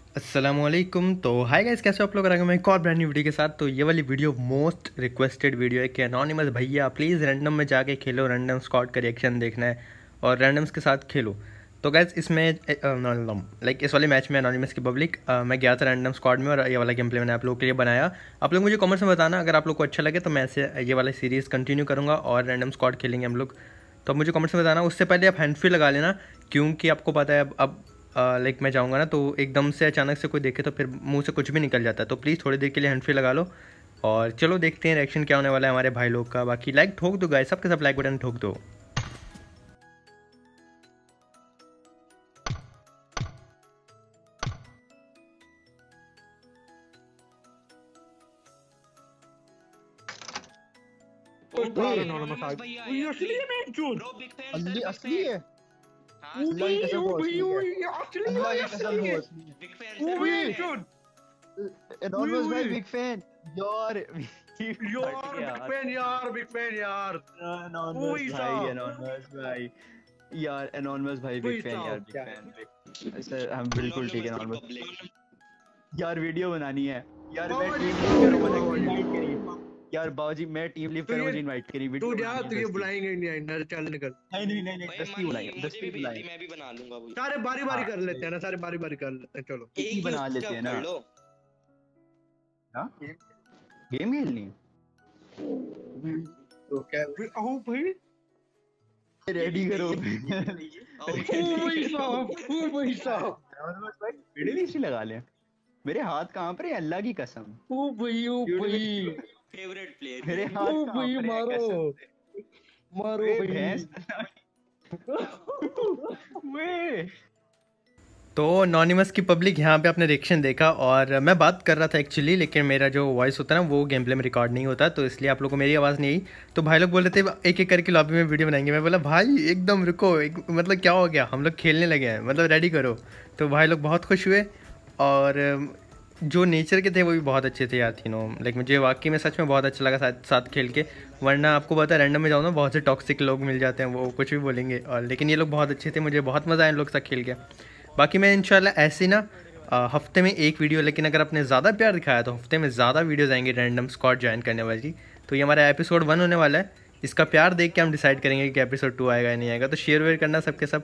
अस्सलामुअलैकुम। तो hi guys, कैसे हो आप लोग? आ गए मैं एक और ब्रांड न्यू वीडियो के साथ। तो ये वाली वीडियो मोस्ट रिक्वेस्टेड वीडियो है कि एनोनिमस भैया प्लीज़ रैंडम में जाके खेलो, रैंडम स्क्वाड का रिएक्शन देखना है और रैंडम्स के साथ खेलो। तो गाइस इसमें लाइक इस वाले मैच में एनोनिमस की पब्लिक मैं गया था रैंडम स्क्वाड में और ये वाला गेम प्ले मैंने आप लोगों के लिए बनाया। आप लोग मुझे कमेंट्स में बताना अगर आप लोग को अच्छा लगे तो मैं ऐसे ये वाला सीरीज़ कंटिन्यू करूँगा और रैंडम स्क्वाड खेलेंगे हम लोग। तो मुझे कमेंट्स में बताना। उससे पहले आप हैंड फ्री लगा लेना, क्योंकि आपको पता है अब लाइक मैं जाऊँगा ना तो एकदम से अचानक से कोई देखे तो फिर मुंह से कुछ भी निकल जाता है। तो प्लीज़ थोड़ी देर के लिए हैंड फ्री लगा लो और चलो देखते हैं रिएक्शन क्या होने वाला है हमारे भाई लोग का। बाकी लाइक ठोक दो गाइस, सबके सब लाइक बटन ठोक दो। एनोनिमस भैया ये असली है मैं झूठ ब्रो बिग फैन असली है। हां अल्लाह की कसम वो असली है। असली अल्लाह की है कसम वो असली है। बिग फैन वो सर भी big fan। झूठ एनोनिमस भाई बिग फैन यार। बिग फैन यार एनोनिमस भाई यार एनोनिमस भाई बिग फैन यार बिग फैन सर हम बिल्कुल ठीक है एनोनिमस यार। वीडियो बनानी है यार। मैं टीम लीव करूं, मुझे इनवाइट करिए यार। बाबूजी मैं टीम लीव करूं, मुझे इनवाइट करिए। तू जा, तुझे बुलाएंगे नहीं अंदर, चल निकल। नहीं भाई दस्ती बुलाएंगे, मुझे भी दस्ती बुलाएंगे। मैं भी बना लूंगा वो सारे बारी बारी हाँ, कर लेते हैं ना, सारे बारी बारी कर लेते हैं। चलो एक ही बना उससे लेते हैं अब ना। कर लो। हाँ गेम खेलनी है तो क्या आओ भाई, रेडी करो। आओ ओ भाई साहब एनोनिमस भाई वीडियो भी इसी लगा ले। मेरे हाथ कहाँ पर है अल्लाह की कसम। ओ भाई फेवरेट प्लेयर मेरे हाथ ओ कहाँ भाई पर है मारो कसम से। मारो वे भाई। भैंस वे। तो एनोनिमस की पब्लिक यहाँ पे आपने रिएक्शन देखा और मैं बात कर रहा था एक्चुअली, लेकिन मेरा जो वॉइस होता है ना वो गेम प्ले में रिकॉर्ड नहीं होता, तो इसलिए आप लोगों को मेरी आवाज़ नहीं आई। तो भाई लोग बोल रहे थे एक एक करके लॉबी में वीडियो बनाएंगे। मैं बोला भाई एकदम रुको, मतलब क्या हो गया, हम लोग खेलने लगे हैं, मतलब रेडी करो। तो भाई लोग बहुत खुश हुए और जो नेचर के थे वो भी बहुत अच्छे थे यार तीनों। लाइक मुझे वाकई में सच में बहुत अच्छा लगा साथ साथ खेल के। वरना आपको पता है रैंडम में जाओ ना बहुत से टॉक्सिक लोग मिल जाते हैं, वो कुछ भी बोलेंगे। और लेकिन ये लोग बहुत अच्छे थे, मुझे बहुत मज़ा आया इन लोग के साथ खेल के। बाकी मैं इंशाल्लाह ऐसे ना हफ्ते में एक वीडियो, लेकिन अगर आपने ज़्यादा प्यार दिखाया तो हफ्ते में ज़्यादा वीडियोज़ आएंगे रैंडम स्क्वाड ज्वाइन करने वाली। तो ये हमारा एपिसोड 1 होने वाला है। इसका प्यार देख के हम डिसाइड करेंगे कि एपिसोड 2 आएगा या नहीं आएगा। तो शेयर वेयर करना सबके सब।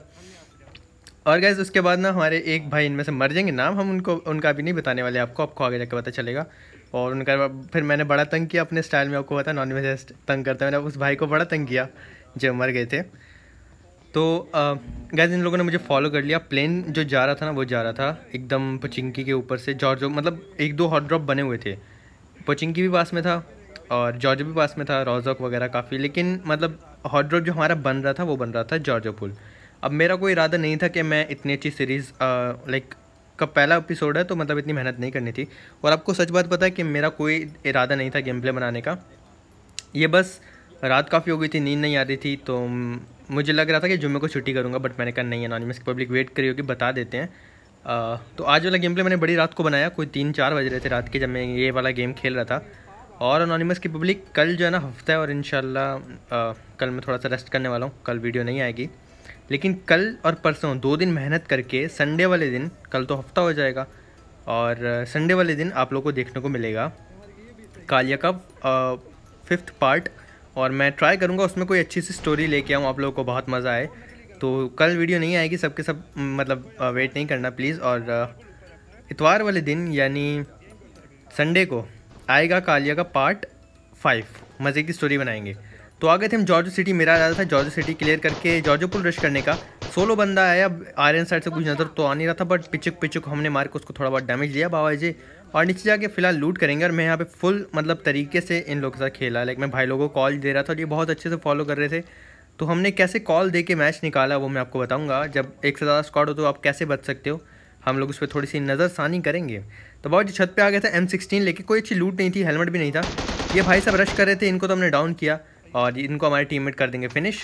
और गाइज उसके बाद ना हमारे एक भाई इनमें से मर जाएंगे, नाम हम उनका भी नहीं बताने वाले, आपको आगे जाकर पता चलेगा। और उनका फिर मैंने बड़ा तंग किया अपने स्टाइल में, आपको पता है नॉनवेज तंग करता है। मैंने उस भाई को बड़ा तंग किया जो मर गए थे। तो गाइज इन लोगों ने मुझे फॉलो कर लिया। प्लेन जो जा रहा था ना वो जा रहा था एकदम पोचिंकी के ऊपर से जॉर्जो, मतलब एक दो हॉट ड्रॉप बने हुए थे। पोचिंकी भी पास में था और जॉर्जो भी पास में था, रोजॉक वगैरह काफ़ी। लेकिन मतलब हॉट ड्रॉप जो हमारा बन रहा था वो बन रहा था जॉर्जो पुल। अब मेरा कोई इरादा नहीं था कि मैं इतनी अच्छी सीरीज़ लाइक का पहला एपिसोड है तो मतलब इतनी मेहनत नहीं करनी थी। और आपको सच बात पता है कि मेरा कोई इरादा नहीं था गेम प्ले बनाने का। ये बस रात काफ़ी हो गई थी, नींद नहीं आ रही थी, तो मुझे लग रहा था कि जुम्मे को छुट्टी करूँगा। बट मैंने कहा नहीं, एनोनिमस की पब्लिक वेट करी होगी, बता देते हैं। तो आज वाला गेम प्ले मैंने बड़ी रात को बनाया, कोई 3-4 बज रहे थे रात के जब मैं ये वाला गेम खेल रहा था। और एनोनिमस की पब्लिक कल जो है ना हफ्ता है और इंशाल्लाह कल मैं थोड़ा सा रेस्ट करने वाला हूँ, कल वीडियो नहीं आएगी। लेकिन कल और परसों 2 दिन मेहनत करके संडे वाले दिन, कल तो हफ्ता हो जाएगा और संडे वाले दिन आप लोगों को देखने को मिलेगा कालिया का 5th पार्ट। और मैं ट्राई करूँगा उसमें कोई अच्छी सी स्टोरी लेके आऊँ, आप लोगों को बहुत मज़ा आए। तो कल वीडियो नहीं आएगी, सबके सब मतलब वेट नहीं करना प्लीज़। और इतवार वाले दिन यानी संडे को आएगा कालिया का पार्ट 5, मज़े की स्टोरी बनाएंगे। तो आ गए थे हम जॉर्जो सिटी। मेरा इरादा था जॉर्जो सिटी क्लियर करके जॉर्जो पुल रश करने का। 16 बंदा आया, अब आर्यन साइड से कुछ नज़र तो आ नहीं रहा था, बट पिचुक हमने मार के उसको थोड़ा बहुत डैमेज दिया बाबा जी। और नीचे जाके फिलहाल लूट करेंगे। और मैं यहाँ पे फुल मतलब तरीके से इन लोगों के साथ खेला। लाइक मैं भाई लोगों को कॉल दे रहा था और ये बहुत अच्छे से फॉलो कर रहे थे। तो हमने कैसे कॉल दे के मैच निकाला वो मैं आपको बताऊँगा। जब एक से ज़्यादा स्क्वाड हो तो आप कैसे बच सकते हो, हम लोग उस पर थोड़ी सी नज़रसानी करेंगे। तो बहुत छत पे आ गया था M16 लेके, कोई अच्छी लूट नहीं थी, हेलमेट भी नहीं था। ये भाई सब रश कर रहे थे, इनको तो हमने डाउन किया और इनको हमारे टीममेट कर देंगे फिनिश।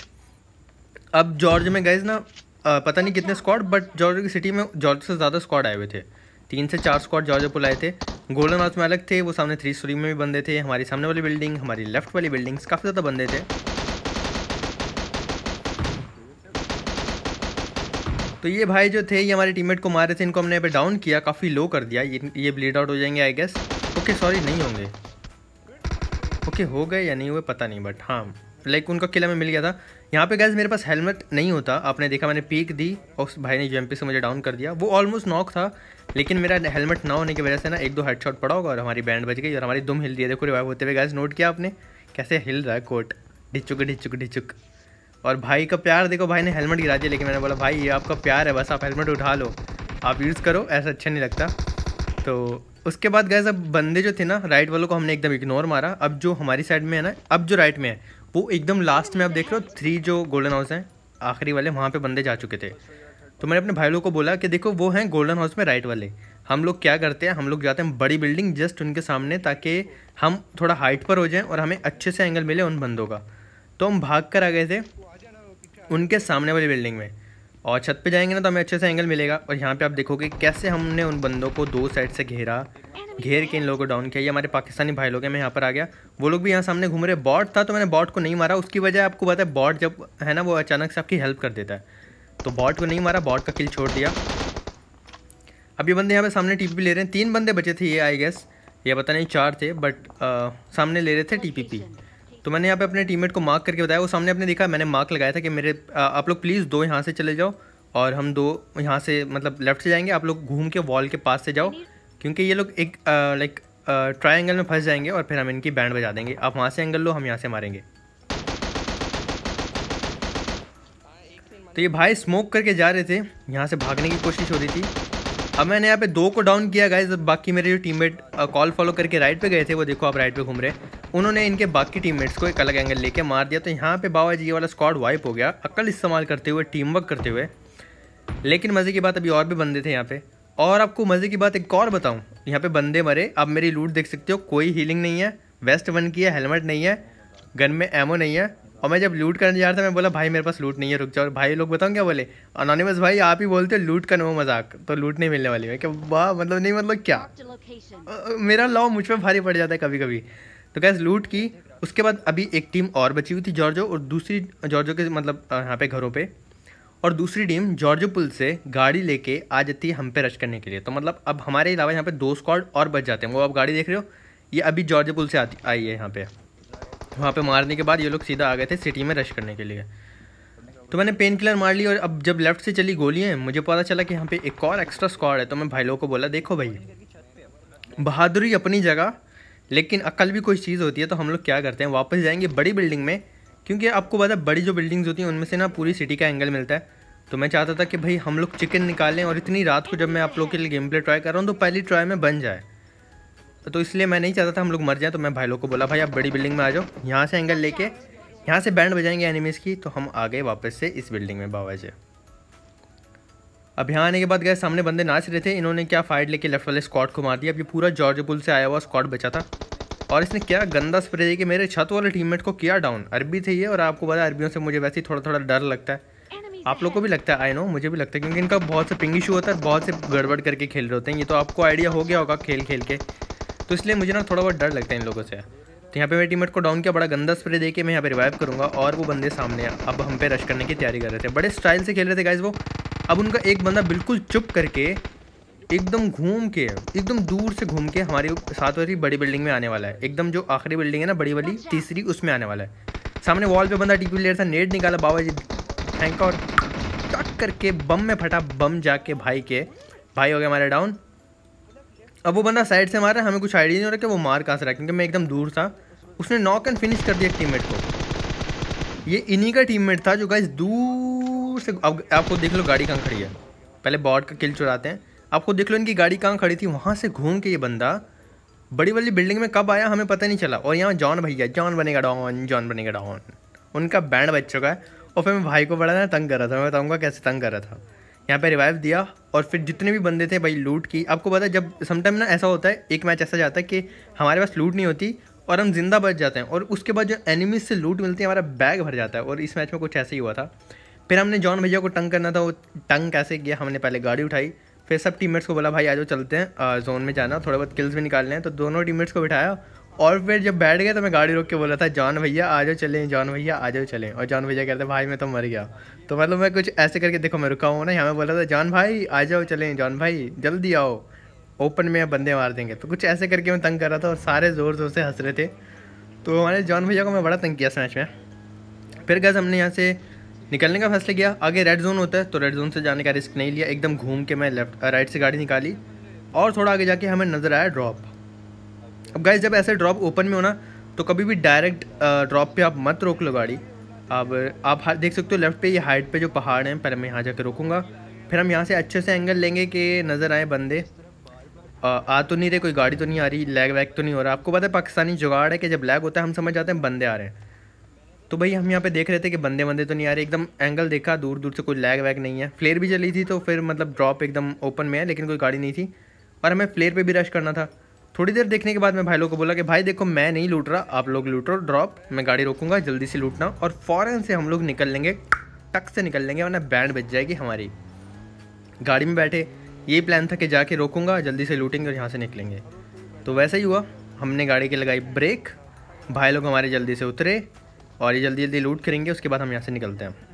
अब जॉर्ज में गाइज ना पता नहीं कितने स्क्वाड, बट जॉर्ज की सिटी में जॉर्ज से ज़्यादा स्क्वाड आए हुए थे। 3 से 4 स्क्वाड जॉर्ज पुल आए थे। गोल्डन हाउस में अलग थे, वो सामने 3 स्टोरी में भी बंदे थे। हमारी सामने वाली बिल्डिंग, हमारी लेफ्ट वाली बिल्डिंग्स, काफ़ी ज़्यादा बंदे थे। तो ये भाई जो थे ये हमारे टीममेट को मार रहे थे, इनको हमने यहाँ पे डाउन किया, काफ़ी लो कर दिया। ये ब्लीड आउट हो जाएंगे आई गेस। ओके सॉरी नहीं होंगे, ओके हो गए या नहीं हुए पता नहीं, बट हाँ लाइक उनका किला में मिल गया था। यहाँ पे गैस मेरे पास हेलमेट नहीं होता, आपने देखा मैंने पीक दी और उस भाई ने यूएमपी से मुझे डाउन कर दिया। वो ऑलमोस्ट नॉक था, लेकिन मेरा हेलमेट ना होने की वजह से ना 1-2 हेडशॉट पड़ा होगा और हमारी बैंड बच गई और हमारी दुम हिल दिया। देखो रिवाइव होते हुए गैस, नोट किया आपने कैसे हिल रहा है कोट, ढिचुक ढिचुक ढिचुक। और भाई का प्यार देखो, भाई ने हेलमेट गिरा दिया, लेकिन मैंने बोला भाई ये आपका प्यार है, बस आप हेलमेट उठा लो, आप यूज़ करो, ऐसा अच्छा नहीं लगता। तो उसके बाद गैस अब बंदे जो थे ना राइट वालों को हमने एकदम इग्नोर मारा। अब जो हमारी साइड में है ना, अब जो राइट में है वो एकदम लास्ट में आप देख रहे हो 3 जो गोल्डन हाउस हैं आखिरी वाले, वहाँ पे बंदे जा चुके थे। तो मैंने अपने भाई लोगों को बोला कि देखो वो हैं गोल्डन हाउस में राइट वाले, हम लोग क्या करते हैं, हम लोग जाते हैं बड़ी बिल्डिंग जस्ट उनके सामने, ताकि हम थोड़ा हाइट पर हो जाएं और हमें अच्छे से एंगल मिले उन बंदों का। तो हम भाग कर आ गए थे उनके सामने वाली बिल्डिंग में, और छत पे जाएंगे ना तो हमें अच्छे से एंगल मिलेगा। और यहाँ पे आप देखोगे कैसे हमने उन बंदों को 2 साइड से घेर के इन लोगों को डाउन किया। ये हमारे पाकिस्तानी भाई लोग हैं, मैं यहाँ पर आ गया, वो लोग भी यहाँ सामने घूम रहे। बॉट था तो मैंने बॉट को नहीं मारा, उसकी वजह आपको पता है, बॉट जब है ना वो अचानक से आपकी हेल्प कर देता है, तो बॉट को नहीं मारा, बॉट का किल छोड़ दिया। अब ये बंदे यहाँ पे सामने टीपीपी ले रहे हैं, 3 बंदे बचे थे ये आई गेस, ये पता नहीं 4 थे, बट सामने ले रहे थे टीपीपी। तो मैंने यहाँ पे अपने टीममेट को मार्क करके बताया, वो सामने आपने देखा मैंने मार्क लगाया था कि मेरे आप लोग प्लीज़ 2 यहाँ से चले जाओ और हम 2 यहाँ से मतलब लेफ्ट से जाएंगे, आप लोग घूम के वॉल के पास से जाओ, क्योंकि ये लोग एक लाइक ट्रायंगल में फंस जाएंगे और फिर हम इनकी बैंड बजा देंगे। आप वहाँ से एंगल लो, हम यहाँ से मारेंगे। तो ये भाई स्मोक करके जा रहे थे, यहाँ से भागने की कोशिश हो रही थी। अब मैंने यहाँ पे 2 को डाउन किया गाइस, बाकी मेरे जो टीममेट कॉल फॉलो करके राइट पे गए थे, वो देखो आप राइट पे घूम रहे, उन्होंने इनके बाकी टीममेट्स को एक अलग एंगल लेके मार दिया। तो यहाँ पे बाबा जी ये वाला स्क्वाड वाइप हो गया, अक्ल इस्तेमाल करते हुए, टीम वर्क करते हुए। लेकिन मज़े की बात अभी और भी बंदे थे यहाँ पे, और आपको मज़े की बात एक और बताऊँ, यहाँ पे बंदे मरे। आप मेरी लूट देख सकते हो, कोई हीलिंग नहीं है, वेस्ट 1 की है, हेलमेट नहीं है, गन में एमो नहीं है। और मैं जब लूट करने जा रहा था मैं बोला भाई मेरे पास लूट नहीं है, रुक जाओ। और भाई लोग बताऊँ क्या बोले, अनोनिमस भाई आप ही बोलते हो लूट का नो मजाक, तो लूट नहीं मिलने वाली है क्या? वाह मतलब नहीं मतलब क्या, मेरा लॉ मुझ पर भारी पड़ जाता है कभी कभी। तो कैसे लूट की, उसके बाद अभी एक टीम और बची हुई थी जॉर्जो, और दूसरी जॉर्जो के मतलब यहाँ पे घरों पे, और दूसरी टीम जॉर्जो पुल से गाड़ी लेके आ जाती है हम पे रश करने के लिए। तो मतलब अब हमारे अलावा यहाँ पे 2 स्क्वाड और बच जाते हैं। वो आप गाड़ी देख रहे हो, ये अभी जॉर्जो पुल से आई है यहाँ पे। वहाँ पे मारने के बाद ये लोग सीधा आ गए थे सिटी में रश करने के लिए। तो मैंने पेन किलर मार ली, और अब जब लेफ्ट से चली गोलियाँ मुझे पता चला कि यहाँ पे एक और एक्स्ट्रा स्क्वाड है। तो मैं भाई लोगों को बोला देखो भाई बहादुरी अपनी जगह, लेकिन अकल भी कोई चीज़ होती है। तो हम लोग क्या करते हैं, वापस जाएंगे बड़ी बिल्डिंग में, क्योंकि आपको पता है बड़ी जो बिल्डिंग्स होती हैं उनमें से ना पूरी सिटी का एंगल मिलता है। तो मैं चाहता था कि भाई हम लोग चिकन निकालें, और इतनी रात को जब मैं आप लोग के लिए गेम प्ले ट्राई कर रहा हूँ तो पहली ट्राई में बन जाए। तो इसलिए मैं नहीं चाहता था हम लोग मर जाएं। तो मैं भाई लोग को बोला भाई आप बड़ी बिल्डिंग में आ जाओ, यहाँ से एंगल लेके यहाँ से बैंड बजाएंगे एनिमीज़ की। तो हम आ गए वापस से इस बिल्डिंग में बाबा जी। अब यहाँ आने के बाद गए सामने बंदे नाच रहे थे, इन्होंने क्या फाइट लेके लेफ्ट वाले स्क्वाड को मार दिया। अब ये पूरा जॉर्जो पुल से आया हुआ स्क्वाड बचा था, और इसने क्या गंदा स्प्रे दे के मेरे छत वाले टीममेट को किया डाउन। अरबी थे ये, और आपको पता है अरबियों से मुझे वैसे ही थोड़ा थोड़ा डर लगता है, आप लोग को भी लगता है आई नो, मुझे भी लगता है, क्योंकि इनका बहुत से पिंग इशू होता है, बहुत से गड़बड़ करके खेल रहे होते हैं। ये तो आपको आइडिया हो गया होगा खेल खेल के, तो इसलिए मुझे ना थोड़ा बहुत डर लगता है इन लोगों से। तो यहाँ पे मेरे टीममेट को डाउन किया, बड़ा गंदा स्प्रे देके मैं यहाँ पे रिवाइव करूँगा, और वो बंदे सामने अब हम पे रश करने की तैयारी कर रहे थे। बड़े स्टाइल से खेल रहे थे गाइस वो। अब उनका एक बंदा बिल्कुल चुप करके एकदम घूम के, एकदम दूर से घूम के हमारी 7 वाली बड़ी बिल्डिंग में आने वाला है। एकदम जो आखिरी बिल्डिंग है ना बड़ी वाली, तीसरी, उसमें आने वाला है। सामने वॉल पे बंदा टीपी ले रहा था, नेट निकाला बाबा जी थैंक, और कट करके बम में फटा, बम जाके भाई हो गया हमारे डाउन। अब वो बंदा साइड से मार रहा है, हमें कुछ आइडिया नहीं हो रहा कि वो मार कहाँ से रहा, क्योंकि मैं एकदम दूर था। उसने नॉक एंड फिनिश कर दिया टीममेट को। ये इन्हीं का टीममेट था जो गाइस दूर से, अब आपको देख लो गाड़ी कहाँ खड़ी है, पहले बॉट का किल चुराते हैं। आपको देख लो इनकी गाड़ी कहाँ खड़ी थी, वहाँ से घूम के ये बंदा बड़ी वाली बिल्डिंग में कब आया हमें पता नहीं चला। और यहाँ जॉन भैया, जॉन बनेगा डॉन, उनका बैंड बज चुका है। और फिर मैं भाई को बड़ा ना तंग कर रहा था, मैं बताऊँगा कैसे तंग कर रहा था। यहाँ पे रिवाइव दिया, और फिर जितने भी बंदे थे भाई लूट की। आपको पता है जब समटाइम ना ऐसा होता है, एक मैच ऐसा जाता है कि हमारे पास लूट नहीं होती और हम जिंदा बच जाते हैं, और उसके बाद जो एनिमीज से लूट मिलती है हमारा बैग भर जाता है। और इस मैच में कुछ ऐसा ही हुआ था। फिर हमने जॉन भैया को तंग करना था, वो तंग कैसे किया, हमने पहले गाड़ी उठाई, फिर सब टीममेट्स को बोला भाई आ जाओ चलते हैं जोन में जाना, थोड़े बहुत किल्स भी निकालने हैं। तो दोनों टीममेट्स को बिठाया और फिर जब बैठ गए तो मैं गाड़ी रोक के बोला था जॉन भैया आ जाओ चलें, जॉन भैया आ जाओ चलें। और जॉन भैया कहते भाई मैं तो मर गया। तो मतलब मैं कुछ ऐसे करके देखो मैं रुका हूँ ना, यहाँ मैं बोला था जॉन भाई आ जाओ चलें, जॉन भाई जल्दी आओ, ओपन में बंदे मार देंगे। तो कुछ ऐसे करके मैं तंग कर रहा था और सारे ज़ोर ज़ोर से हंस रहे थे। तो हमारे जॉन भैया को मैं बड़ा तंग किया इस मैच में। फिर गैस हमने यहाँ से निकलने का फैसला किया। आगे रेड जोन होता है तो रेड जोन से जाने का रिस्क नहीं लिया, एकदम घूम के मैं राइट से गाड़ी निकाली और थोड़ा आगे जाके हमें नज़र आया ड्रॉप। अब गाइस जब ऐसे ड्रॉप ओपन में हो ना तो कभी भी डायरेक्ट ड्रॉप पे आप मत रोक लो गाड़ी। अब आप देख सकते हो लेफ्ट पे ये हाइट पे जो पहाड़ हैं, पहले मैं यहाँ जाकर रोकूंगा, फिर हम यहाँ से अच्छे से एंगल लेंगे कि नज़र आए बंदे। आ तो नहीं रहे, कोई गाड़ी तो नहीं आ रही, लैग वैग तो नहीं हो रहा। आपको पता है पाकिस्तानी जुगाड़ है कि जब लैग होता है हम समझ जाते हैं बंदे आ रहे हैं। तो भाई हम यहाँ पे देख रहे थे कि बंदे तो नहीं आ रहे, एकदम एंगल देखा दूर दूर से कोई लैग वैग नहीं है। फ्लेयर भी चली थी तो फिर मतलब ड्रॉप एकदम ओपन में है लेकिन कोई गाड़ी नहीं थी और हमें फ्लेयर पे भी रश करना था। थोड़ी देर देखने के बाद मैं भाई लोग को बोला कि भाई देखो मैं नहीं लूट रहा, आप लोग लूटो ड्रॉप, मैं गाड़ी रोकूंगा, जल्दी से लूटना और फ़ौरन से हम लोग निकल लेंगे, टक से निकल लेंगे वरना बैंड बज जाएगी हमारी। गाड़ी में बैठे यही प्लान था कि जाके रोकूंगा, जल्दी से लूटेंगे और यहाँ से निकलेंगे। तो वैसा ही हुआ, हमने गाड़ी की लगाई ब्रेक, भाई लोग हमारे जल्दी से उतरे और ये जल्दी जल्दी लूट करेंगे, उसके बाद हम यहाँ से निकलते हैं।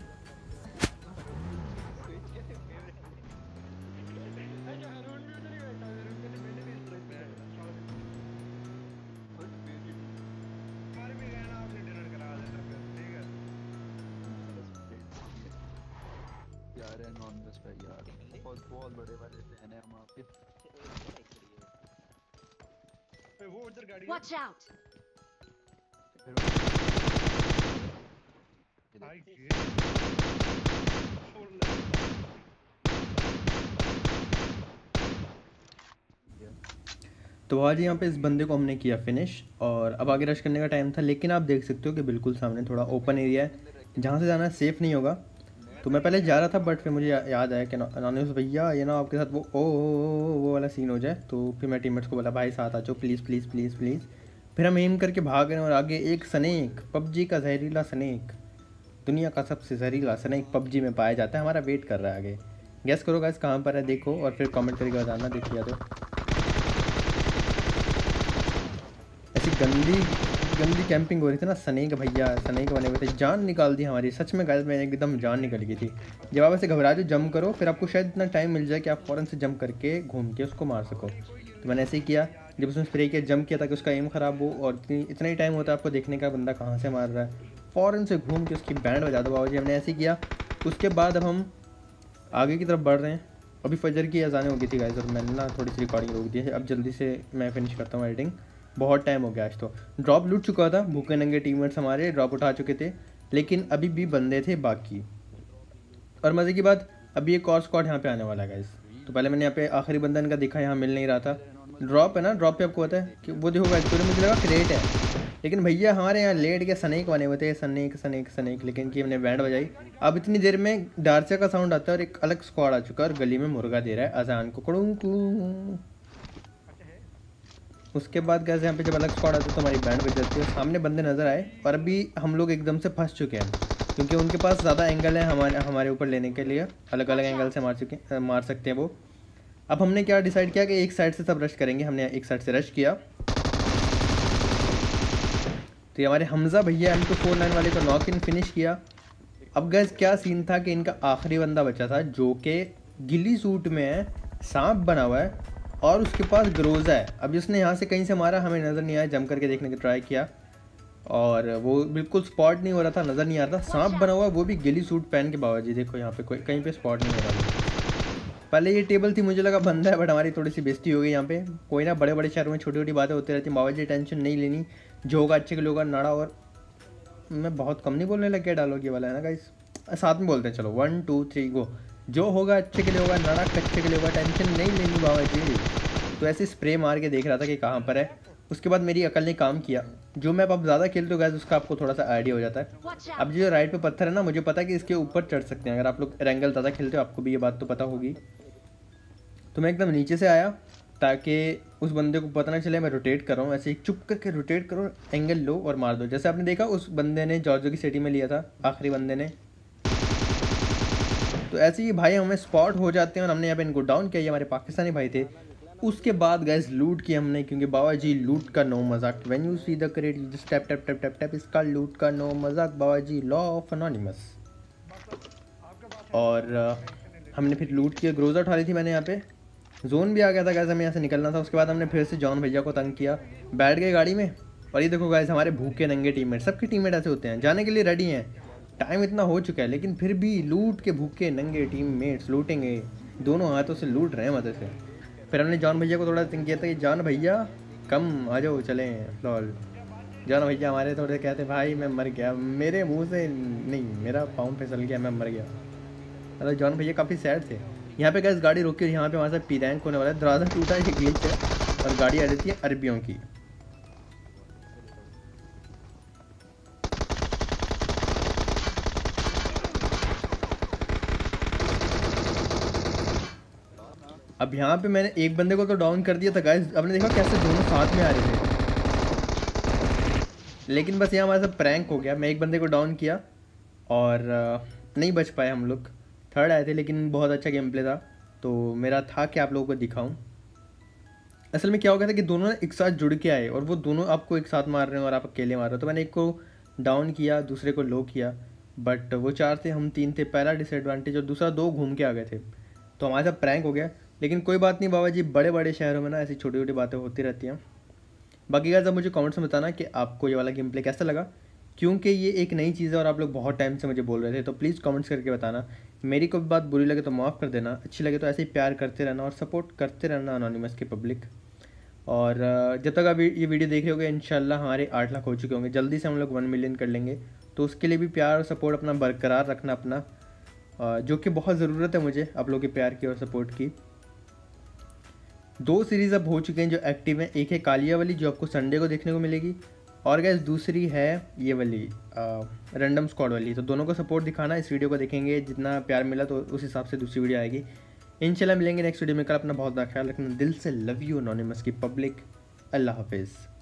यार है नॉन वेज भाई यार, बहुत बड़े वाले फैन है हम आपके। वो उधर गाड़ी है। Watch out! आई गे। तो आज यहाँ पे इस बंदे को हमने किया फिनिश और अब आगे रश करने का टाइम था, लेकिन आप देख सकते हो कि बिल्कुल सामने थोड़ा ओपन एरिया है जहाँ से जाना सेफ़ नहीं होगा। तो मैं पहले जा रहा था बट फिर मुझे याद आया कि नानियोस भैया ये ना आपके साथ वो वाला सीन हो जाए। तो फिर मैं टीममेट्स को बोला भाई साथ आ जाओ प्लीज़ प्लीज़ प्लीज़ प्लीज़। फिर हम एम करके भाग रहे हैं और आगे एक स्नेक, पबजी का जहरीला स्नेक, दुनिया का सबसे जहरीला स्नेक पबजी में पाया जाता है, हमारा वेट कर रहा है आगे। गैस करो गाइस कहाँ पर है देखो और फिर कमेंट करके बताना देख लिया तो। ऐसी गंदी कैंपिंग हो रही थी ना, स्नेक भैया स्नेक बने हुए थे, जान निकाल दी हमारी सच में गाइस, में एकदम जान निकल गई थी। जब आप ऐसे घबरा जाओ जंप करो फिर आपको शायद इतना टाइम मिल जाए कि आप फ़ौरन से जंप करके घूम के उसको मार सको। तो मैंने ऐसे ही किया, जब उसने स्प्रे किया जंप किया ताकि उसका एम ख़राब हो और इतना ही टाइम होता है आपको देखने का बंदा कहाँ से मार रहा है, फ़ौरन से घूम के उसकी बैंड बजा दो बाबूजी। हमने ऐसे ही किया। उसके बाद अब हम आगे की तरफ बढ़ रहे हैं। अभी फजर की अज़ानें हो गई थी गाइस और मैंने ना थोड़ी सी रिकॉर्डिंग रोक दी है। अब जल्दी से मैं फिनिश करता हूँ एडिटिंग, बहुत टाइम हो गया आज। तो ड्रॉप लूट चुका था, भूखे नंगे टीममेट्स हमारे ड्रॉप उठा चुके थे लेकिन अभी भी बंदे थे बाकी। और मज़े की बात अभी एक और स्क्वाड यहाँ पे आने वाला है गाइस। तो पहले मैंने यहाँ पे आखिरी बंदा इनका दिखा, यहाँ मिल नहीं रहा था। ड्रॉप है ना, ड्रॉप पे आपको पता है कि वो देखो गाइस, तो मुझे लगा क्रेट है लेकिन भैया हमारे यहाँ लेट के स्नेक बने हुए थे, स्नेक। लेकिन कि हमने बैंड बजाई। अब इतनी देर में डार्चा का साउंड आता है और एक अलग स्क्वाड आ चुका है और गली में मुर्गा दे रहा है अजान को कुड़ूं। उसके बाद गैस यहाँ पे जब अलग स्क्वाड आते है तो हमारी बैंड बज जाती है, सामने बंदे नज़र आए और अभी हम लोग एकदम से फंस चुके हैं क्योंकि उनके पास ज़्यादा एंगल है हमारे ऊपर लेने के लिए, अलग अलग एंगल से मार सकते हैं वो। अब हमने क्या डिसाइड किया कि एक साइड से सब रश करेंगे, हमने एक साइड से रश किया। तो ये हमारे हमज़ा भैया M249 वाले को नॉक इन फिनिश किया। अब गैस क्या सीन था कि इनका आखिरी बंदा बचा था जो कि गिली सूट में है, सांप बना हुआ है और उसके पास ग्रोजा है। अब जिसने यहाँ से कहीं से मारा हमें नज़र नहीं आया, जम करके देखने का ट्राई किया और वो बिल्कुल स्पॉट नहीं हो रहा था, नज़र नहीं आ रहा था। सांप बना हुआ वो भी गिली सूट पहन के बाबाजी, देखो यहाँ पे कहीं पे स्पॉट नहीं हो रहा था। पहले ये टेबल थी, मुझे लगा बंदा है बट हमारी थोड़ी सी बेइज्जती हो गई यहाँ पे। कोई ना, बड़े बड़े शहरों में छोटी छोटी बातें होती रहती हैं बाबाजी, टेंशन नहीं लेनी, जो होगा अच्छे के लिए होगा। नाड़ा और मैं बहुत कम नहीं बोलने लग गया, डायलॉग ये वाला है ना गाइस, साथ में बोलते हैं चलो 1 2 3 गो। जो होगा अच्छे के लिए होगा, नाड़ा कच्चे के लिए होगा, टेंशन नहीं लेनी बाबाजी। तो ऐसे स्प्रे मार के देख रहा था कि कहाँ पर है। उसके बाद मेरी अकल ने काम किया, जो मैप आप ज़्यादा खेलते हो गाइस उसका आपको थोड़ा सा आइडिया हो जाता है। अब जो राइट पे पत्थर है ना, मुझे पता है कि इसके ऊपर चढ़ सकते हैं, अगर आप लोग रैंगल ज़्यादा खेलते हो आपको भी ये बात तो पता होगी। तो मैं एकदम नीचे से आया ताकि उस बंदे को पता ना चले मैं रोटेट कर रहा हूँ, ऐसे ही चुप करके रोटेट करो, एंगल लो और मार दो। जैसे आपने देखा उस बंदे ने जॉर्जो की सिटी में लिया था, आखिरी बंदे ने। तो ऐसे ही भाई हमें स्पॉट हो जाते हैं और हमने यहाँ पे इनको डाउन किया। ये हमारे पाकिस्तानी भाई थे उसके बाद गैस लूट किया हमने, क्योंकि बाबा जी लूट का नो मजाक। When you see the crate you just tap tap tap tap tap, इसका लूट का नो मजाक बाबा जी, लॉ ऑफ एनोनिमस। और हमने फिर लूट किया, ग्रोजा उठा ली थी मैंने यहाँ पे, जोन भी आ गया था गैस, हमें यहाँ से निकलना था। उसके बाद हमने फिर से जॉन भैया को तंग किया, बैठ गए गाड़ी में। और ये देखो गैस हमारे भूखे नंगे टीममेट, सबके टीममेट ऐसे होते हैं, जाने के लिए रेडी हैं, टाइम इतना हो चुका है लेकिन फिर भी लूट के भूखे नंगे टीममेट्स लूटेंगे, दोनों हाथों से लूट रहे हैं मज़े से। फिर हमने जॉन भैया को थोड़ा तंग किया था कि जॉन भैया कम आ जाओ चलें लॉल। जॉन भैया हमारे थोड़े कहते भाई मैं मर गया, मेरे मुंह से नहीं, मेरा पाँव फिसल गया, मैं मर गया। मतलब जॉन भैया काफ़ी सैड थे। यहाँ पे गैस गाड़ी रोकी और यहाँ पे हमारे साथ पी रैंक होने वाला है, दरवाज़ा टूटा है, ग्लिच है और गाड़ी आ जाती है अरबियों की। अब यहाँ पे मैंने एक बंदे को तो डाउन कर दिया था गाइस, आपने देखा कैसे दोनों साथ में आ रहे थे, लेकिन बस यहाँ हमारे साथ प्रैंक हो गया। मैं एक बंदे को डाउन किया और नहीं बच पाए हम लोग, थर्ड आए थे, लेकिन बहुत अच्छा गेम प्ले था। तो मेरा था कि आप लोगों को दिखाऊं। असल में क्या हो गया था कि दोनों एक साथ जुड़ के आए और वो दोनों आपको एक साथ मार रहे हैं और आप अकेले मार रहे हो। तो मैंने एक को डाउन किया, दूसरे को लो किया, बट वो 4 थे, हम 3 थे, पहला डिसएडवांटेज, और दूसरा 2 घूम के आ गए थे। तो हमारे साथ प्रैंक हो गया, लेकिन कोई बात नहीं बाबा जी, बड़े बड़े शहरों में ना ऐसी छोटी छोटी बातें होती रहती हैं। बाकी गाइस अब मुझे कमेंट्स में बताना कि आपको ये वाला गेम प्ले कैसा लगा, क्योंकि ये एक नई चीज़ है और आप लोग बहुत टाइम से मुझे बोल रहे थे। तो प्लीज़ कमेंट्स करके बताना। मेरी कोई बात बुरी लगे तो माफ़ कर देना, अच्छी लगे तो ऐसे ही प्यार करते रहना और सपोर्ट करते रहना एनोनिमस की पब्लिक। और जब तक आप ये वीडियो देख रहे होगे इंशाल्लाह हमारे 8 लाख हो चुके होंगे, जल्दी से हम लोग 1 मिलियन कर लेंगे। तो उसके लिए भी प्यार और सपोर्ट अपना बरकरार रखना अपना, जो कि बहुत ज़रूरत है मुझे आप लोगों के प्यार की और सपोर्ट की। 2 सीरीज़ अब हो चुके हैं जो एक्टिव हैं, एक है कालिया वाली जो आपको संडे को देखने को मिलेगी, और गैस दूसरी है ये वाली रैंडम स्क्वाड वाली। तो दोनों को सपोर्ट दिखाना, इस वीडियो को देखेंगे, जितना प्यार मिला तो उस हिसाब से दूसरी वीडियो आएगी। इंशाल्लाह मिलेंगे नेक्स्ट वीडियो में। कल अपना बहुत ज़्यादा ख्याल रखना, दिल से लव यू एनोनिमस की पब्लिक। अल्लाह हाफिज़।